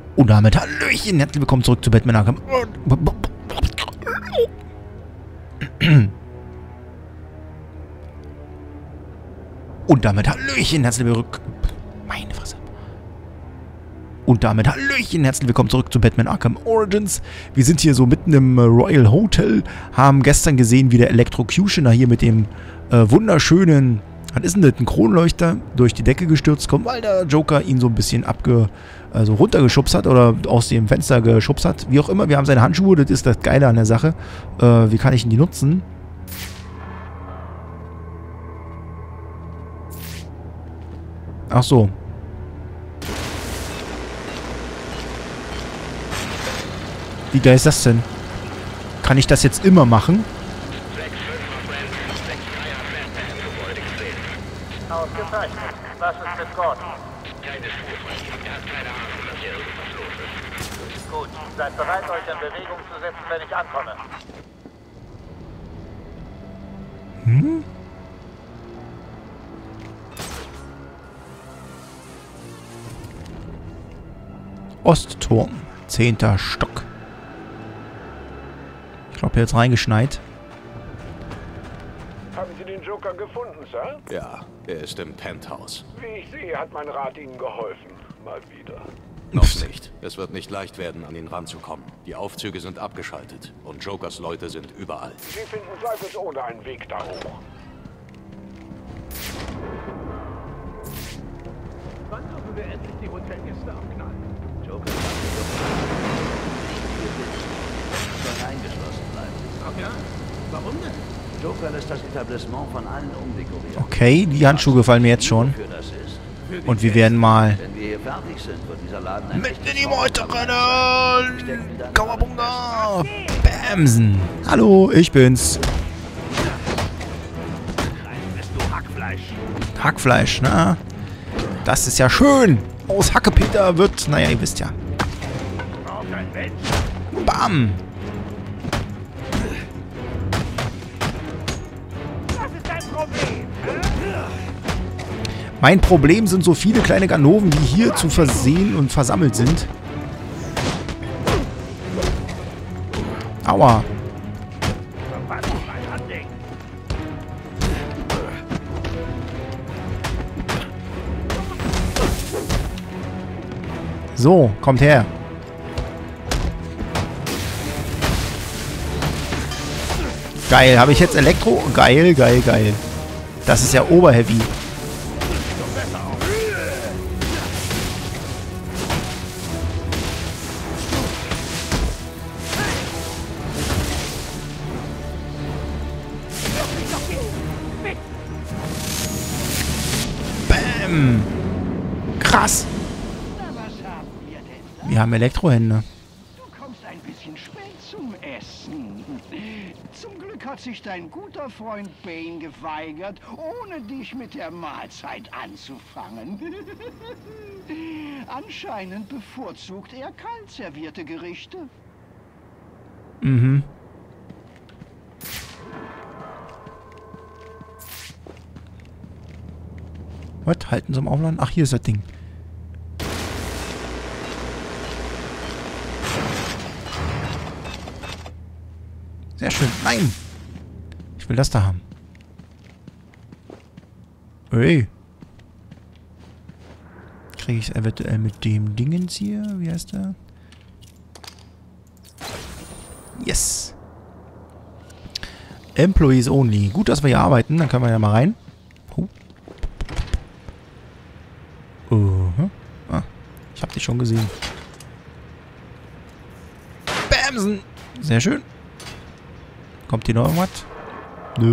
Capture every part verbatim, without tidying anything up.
Und damit Hallöchen, herzlich willkommen zurück zu Batman Arkham. Und damit Hallöchen, herzlich willkommen. Meine Fresse. Und damit Hallöchen, herzlich willkommen zurück zu Batman Arkham Origins. Wir sind hier so mitten im Royal Hotel, haben gestern gesehen, wie der Electrocutioner hier mit dem äh, wunderschönen, was ist denn das, ein Kronleuchter durch die Decke gestürzt kommt, weil der Joker ihn so ein bisschen abge, also runtergeschubst hat oder aus dem Fenster geschubst hat. Wie auch immer, wir haben seine Handschuhe, das ist das Geile an der Sache. Äh, wie kann ich denn die nutzen? Ach so. Wie geil ist das denn? Kann ich das jetzt immer machen? Ausgezeichnet. Was ist mit Gordon? Keine Spur von ihm. Er hat keine Ahnung, dass hier irgendwas los ist. Gut, seid bereit, euch in Bewegung zu setzen, wenn ich ankomme. Hm? Ostturm. Zehnter Stock. Ich glaube, hier jetzt reingeschneit. Haben Sie den Joker gefunden, Sir? Ja, er ist im Penthouse. Wie ich sehe, hat mein Rat Ihnen geholfen. Mal wieder. Noch nicht. Es wird nicht leicht werden, an ihn ranzukommen. Die Aufzüge sind abgeschaltet und Jokers Leute sind überall. Sie finden zweifelsohne einen Weg da hoch. Wann dürfen wir endlich die Hotelgäste abknallen? Joker soll eingeschlossen bleiben. Ach ja? Warum denn? Joker lässt das Etablissement von allen umdekorieren. Okay, die Handschuhe gefallen mir jetzt schon. Wofür das ist? Und wir werden mal Wenn wir hier fertig sind, wird dieser Laden ein mit in die echtes Meute Traumhaus sein. rennen! Kawabunga! Bamsen! Hallo, ich bin's. Bist du Hackfleisch? Hackfleisch, na? Das ist ja schön! Aus Hackepeter wird, naja, ihr wisst ja. Braucht ein Mensch? Bam! Was ist dein Problem? Mein Problem sind so viele kleine Ganoven, die hier zu versehen und versammelt sind. Aua. Was ist mein Anliegen? So, kommt her. Geil, habe ich jetzt Elektro? Geil, geil, geil. Das ist ja oberheavy. Bam. Krass. Na, was haben wir denn da? Wir haben Elektrohände. Du kommst ein bisschen spät zum Essen. Zum Glück hat sich dein guter Freund Bane geweigert, ohne dich mit der Mahlzeit anzufangen. Anscheinend bevorzugt er kalt servierte Gerichte. Mhm. Was? Halten zum Aufladen? Ach, hier ist das Ding. Sehr schön. Nein! Ich will das da haben. Ey. Kriege ich es eventuell mit dem Dingens hier? Wie heißt der? Yes! Employees only. Gut, dass wir hier arbeiten. Dann können wir ja mal rein. Oh. Uh-huh. Ah, ich hab dich schon gesehen. Bamsen! Sehr schön. Kommt hier noch irgendwas? Nö.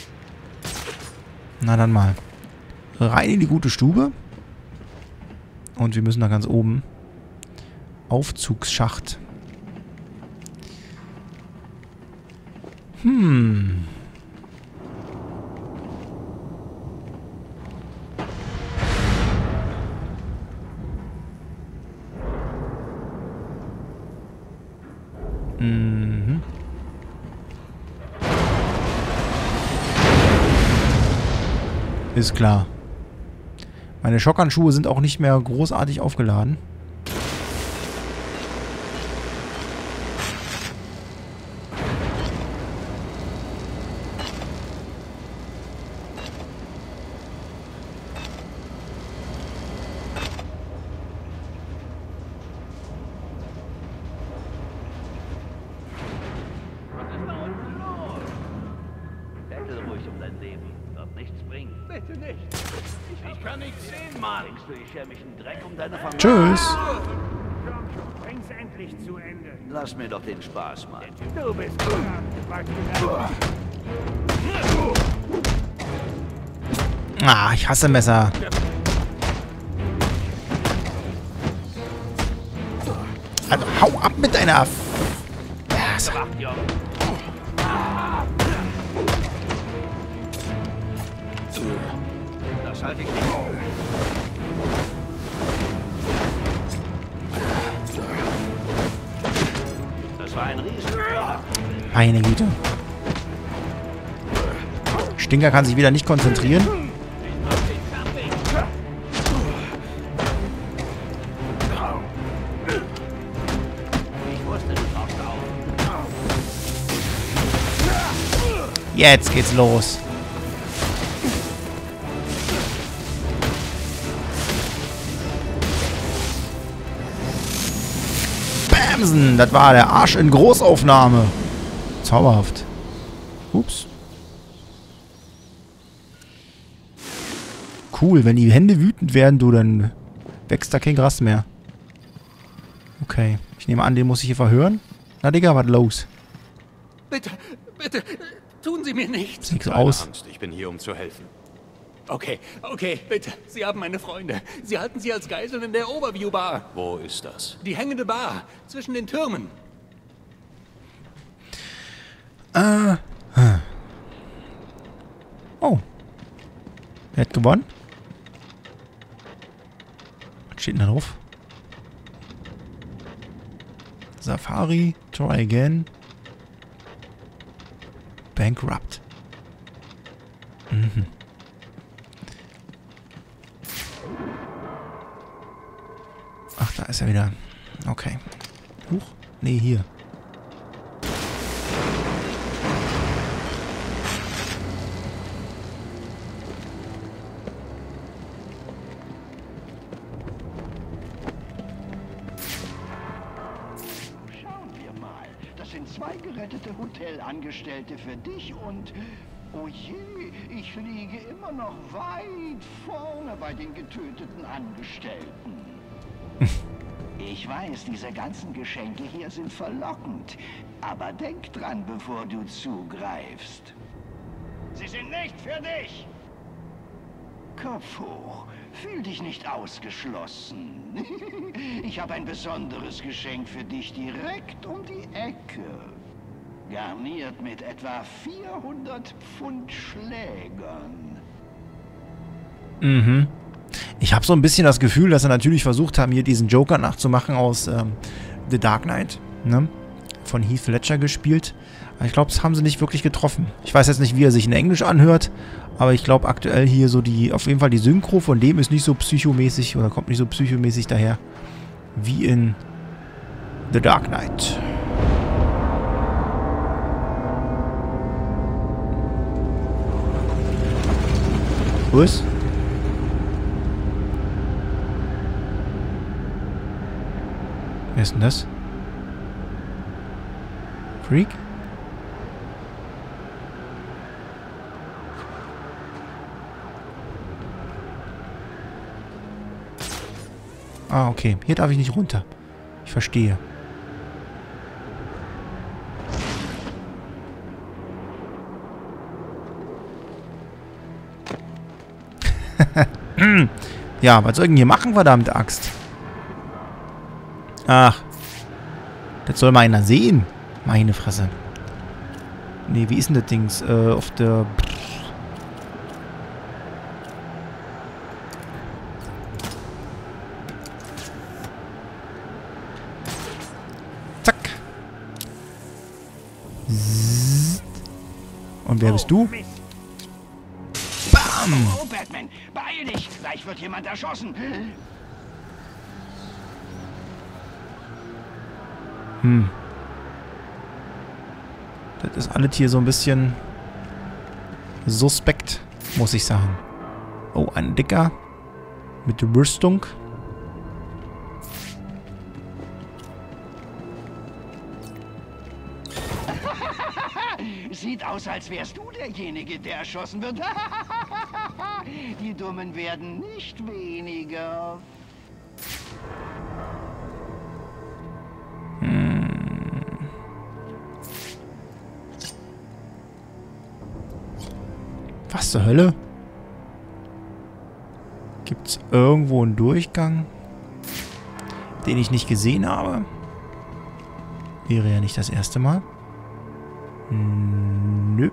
Na dann mal. Rein in die gute Stube. Und wir müssen da ganz oben. Aufzugsschacht. Hm. Mhm. Ist klar. Meine Schockhandschuhe sind auch nicht mehr großartig aufgeladen. nicht sehen, Mann. Denkst du, ich schäme mich einen Dreck um deine Familie? Tschüss. Komm schon, bring's endlich zu Ende. Lass mir doch den Spaß, Mann. Du bist verdammt, weißt du das? Ah, ich hasse Messer. Also hau ab mit deiner... F ja, so. Das halte ich nicht. Das war ein Riesenfehler. Meine Güte. Stinker kann sich wieder nicht konzentrieren. Jetzt geht's los. Bamsen, das war der Arsch in Großaufnahme. Zauberhaft. Ups. Cool, wenn die Hände wütend werden, du, dann wächst da kein Gras mehr. Okay, ich nehme an, den muss ich hier verhören. Na Digga, was los? Bitte, bitte, tun Sie mir nichts. Sieht nichts Keine aus. Angst, ich bin hier, um zu helfen. Okay, okay, bitte. Sie haben meine Freunde. Sie halten sie als Geiseln in der Overview Bar. Wo ist das? Die hängende Bar zwischen den Türmen. Äh. Oh. Wer hat gewonnen? Was steht denn da drauf? Safari, try again. Bankrupt. Mhm. Ach, da ist er wieder. Okay. Huch. Nee, hier. Schauen wir mal. Das sind zwei gerettete Hotelangestellte für dich und... Oh je, ich liege immer noch weit vorne bei den getöteten Angestellten. Ich weiß, diese ganzen Geschenke hier sind verlockend. Aber denk dran, bevor du zugreifst. Sie sind nicht für dich! Kopf hoch. Fühl dich nicht ausgeschlossen. Ich habe ein besonderes Geschenk für dich direkt um die Ecke. Garniert mit etwa vierhundert Pfund Schlägern. Mhm. Ich habe so ein bisschen das Gefühl, dass sie natürlich versucht haben, hier diesen Joker nachzumachen aus ähm, The Dark Knight, ne? Von Heath Ledger gespielt. Aber ich glaube, das haben sie nicht wirklich getroffen. Ich weiß jetzt nicht, wie er sich in Englisch anhört, aber ich glaube aktuell hier so die, auf jeden Fall die Synchro von dem ist nicht so psychomäßig oder kommt nicht so psychomäßig daher wie in The Dark Knight. Was? Wer ist denn das? Freak? Ah, okay. Hier darf ich nicht runter. Ich verstehe. Ja, was soll ich denn hier machen, verdammte Axt? Ach. Das soll mal einer sehen. Meine Fresse. Nee, wie ist denn das Dings? Äh, auf der... Zack. Zzz. Und wer bist du? Bam! Oh, Batman, beeil dich! Gleich wird jemand erschossen. Hm. Das ist alles hier so ein bisschen suspekt, muss ich sagen. Oh, ein Dicker mit Rüstung. Sieht aus, als wärst du derjenige, der erschossen wird. Die Dummen werden nicht weniger. Was zur Hölle? Gibt's irgendwo einen Durchgang, den ich nicht gesehen habe? Wäre ja nicht das erste Mal. Nö.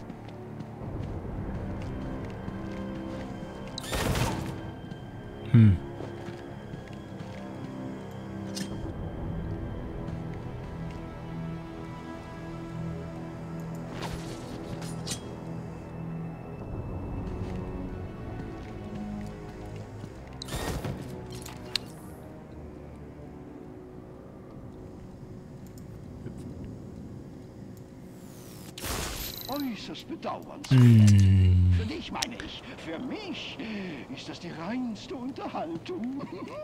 Hm. Äußerst bedauernswert. Hm. Für dich meine ich. Für mich ist das die reinste Unterhaltung.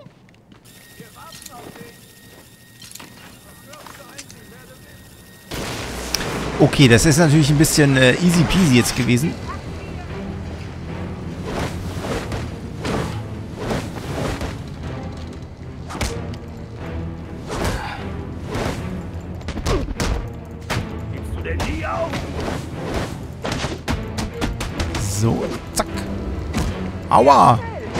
Okay, das ist natürlich ein bisschen äh, easy peasy jetzt gewesen. Gibst du denn nie auf? So, zack. Aua!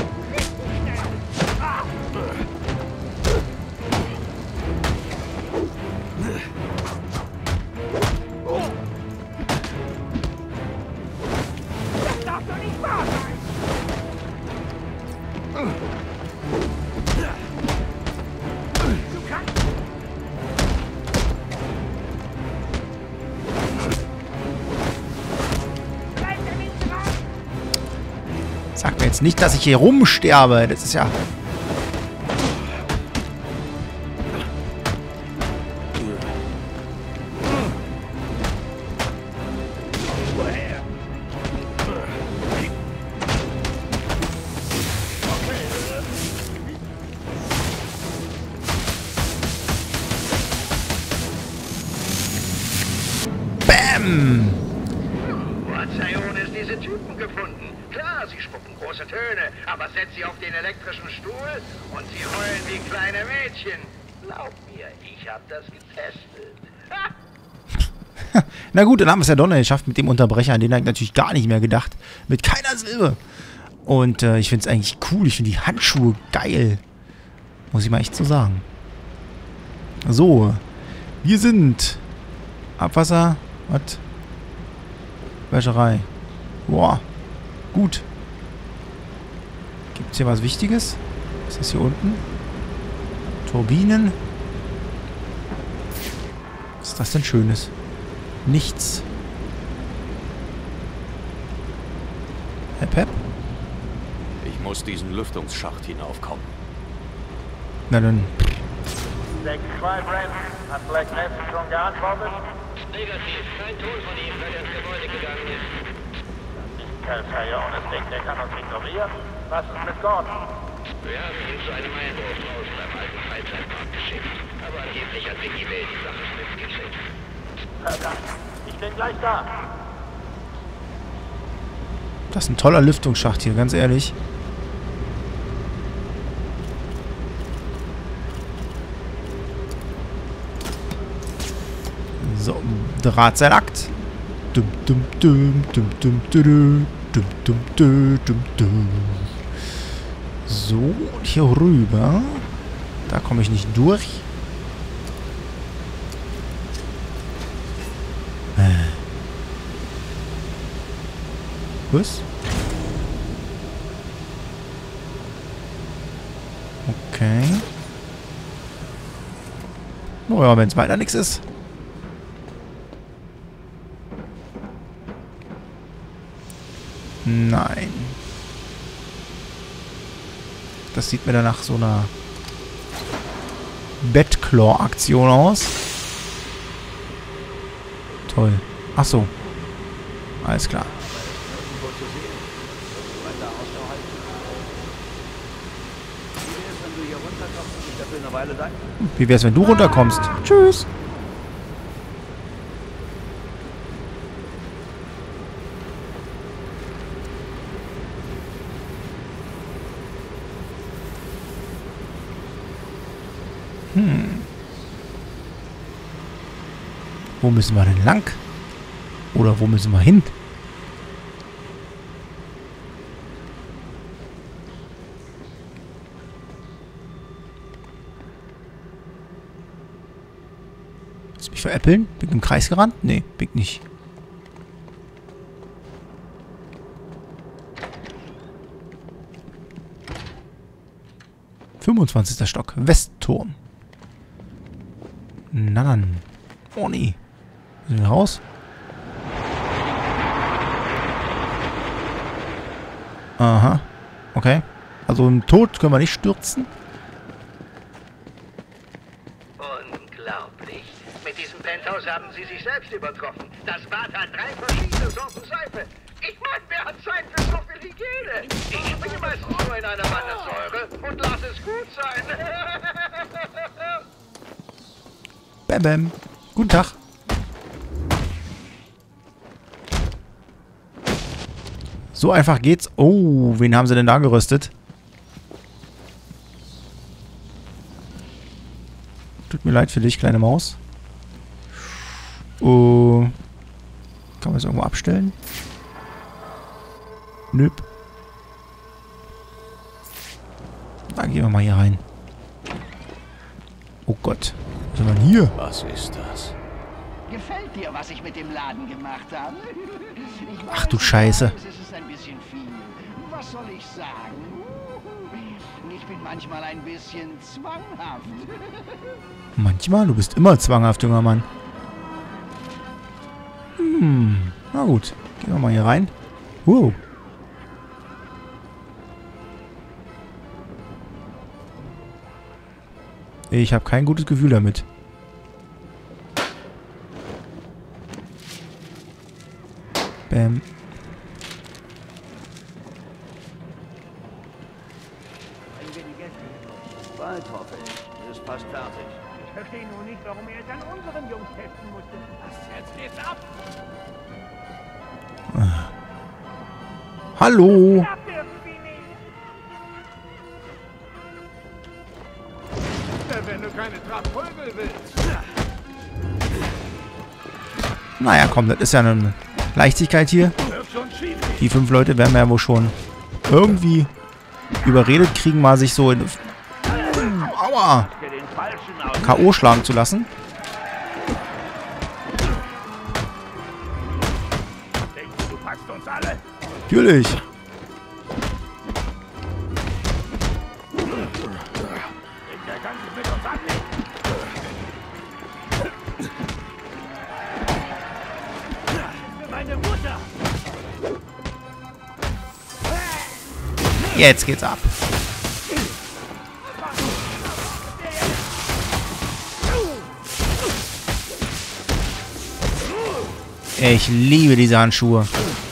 Sag mir jetzt nicht, dass ich hier rumsterbe. Das ist ja... Bam! Wo hat Sionis diese Typen gefunden? Klar, sie spucken große Töne, aber setz sie auf den elektrischen Stuhl und sie heulen wie kleine Mädchen. Glaub mir, ich hab das getestet. Ha! Na gut, dann haben wir es ja doch noch geschafft mit dem Unterbrecher. An den habe ich natürlich gar nicht mehr gedacht. Mit keiner Silbe. Und äh, ich finde es eigentlich cool. Ich finde die Handschuhe geil. Muss ich mal echt so sagen. So. Wir sind... Abwasser. Was? Wäscherei. Boah. Gut. Gibt es hier was Wichtiges? Was ist das hier unten? Turbinen. Was ist das denn Schönes? Nichts. Hep, hep. Ich muss diesen Lüftungsschacht hinaufkommen. Na dann. sechs zwei Brent, hat Black Nest schon geantwortet? Negativ, kein Ton von ihm, seit er ins Gebäude gegangen ist. Kerl Sionis denkt, der kann uns ignorieren. Was ist mit Gordon? Wir haben ihn zu einem Einbruch draußen beim alten Freizeitpark geschickt. Aber angeblich hat Vicky Bell die Sache Schnitt gekriegt. Verdammt, ich bin gleich da. Das ist ein toller Lüftungsschacht hier, ganz ehrlich. So, Drahtseilakt. Dum, dum, dum, dum, dum, dum, dum, dum, dum, dum, dum. So, und hier rüber. Da komme ich nicht durch. Äh. Was? Okay. Naja, wenn es weiter nichts ist. Nein. Das sieht mir danach so einer Bettclaw-Aktion aus. Toll. Ach so. Alles klar. Wie wär's, wenn du runterkommst? Tschüss. Hm. Wo müssen wir denn lang? Oder wo müssen wir hin? Willst du mich veräppeln? Bin ich im Kreis gerannt? Nee, bin ich nicht. fünfundzwanzigster Stock. Westturm. Na dann. Oh nee. Sind wir raus? Aha. Okay. Also im Tod können wir nicht stürzen. Unglaublich. Mit diesem Penthouse haben Sie sich selbst übertroffen. Das Bad hat drei verschiedene Sorten Seife. Ich meine, wer hat Zeit für so viel Hygiene? Ich springe meistens nur in einer Wanne Säure und lass es gut sein. Bam, bam. Guten Tag. So einfach geht's. Oh, wen haben sie denn da geröstet? Tut mir leid für dich, kleine Maus. Oh. Kann man das irgendwo abstellen? Nö. Dann gehen wir mal hier rein. Oh Gott. Was ist denn hier? Was ist das? Gefällt dir, was ich mit dem Laden gemacht habe? Ich Ach du weiß, Scheiße. Es ist ein bisschen viel. Was soll ich sagen? Ich bin manchmal ein bisschen zwanghaft. Manchmal? Du bist immer zwanghaft, junger Mann. Hm. Na gut. Gehen wir mal hier rein. Wow. Ich habe kein gutes Gefühl damit. Bam. Bald hoffe ich. Ist fast fertig. Ich verstehe nur nicht, warum er es an unseren Jungs testen musste. Was jetzt jetzt ab? Hallo. Klappt irgendwie nicht. Wenn du keine Trapprögel willst. Naja, komm, das ist ja eine Leichtigkeit hier. Die fünf Leute werden wir ja wohl schon irgendwie überredet kriegen, mal sich so in Aua! K O schlagen zu lassen. Du packst uns alle. Natürlich. Der kann sich mit uns anlegen. Für meine Mutter. Jetzt geht's ab. Ich liebe diese Handschuhe.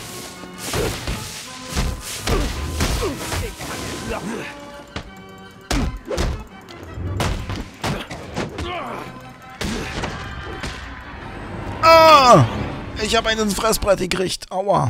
Ah! Ich habe einen ins Fressbrett gekriegt. Aua.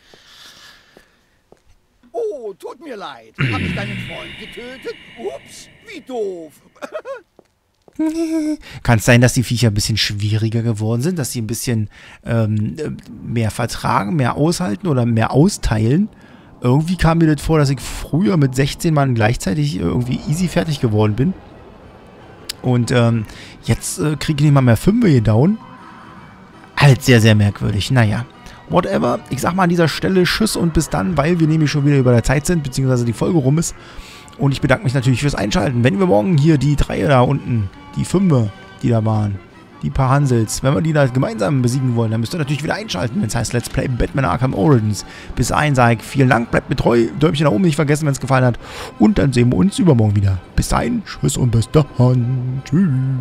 Oh, tut mir leid. Hab ich deinen Freund getötet? Ups, wie doof. Kann es sein, dass die Viecher ein bisschen schwieriger geworden sind, dass sie ein bisschen ähm, mehr vertragen, mehr aushalten oder mehr austeilen? Irgendwie kam mir das vor, dass ich früher mit sechzehn Mann gleichzeitig irgendwie easy fertig geworden bin. Und ähm, jetzt äh, kriege ich nicht mal mehr fünf hier down. Halt sehr, sehr merkwürdig. Naja, whatever. Ich sag mal an dieser Stelle Tschüss und bis dann, weil wir nämlich schon wieder über der Zeit sind, beziehungsweise die Folge rum ist. Und ich bedanke mich natürlich fürs Einschalten. Wenn wir morgen hier die drei da unten, die Fünfe, die da waren, die paar Hansels, wenn wir die da gemeinsam besiegen wollen, dann müsst ihr natürlich wieder einschalten, wenn es heißt Let's Play Batman Arkham Origins. Bis dahin sage ich vielen Dank, bleibt mir treu, Däumchen nach oben nicht vergessen, wenn es gefallen hat. Und dann sehen wir uns übermorgen wieder. Bis dahin, Tschüss und bis dann. Tschüss.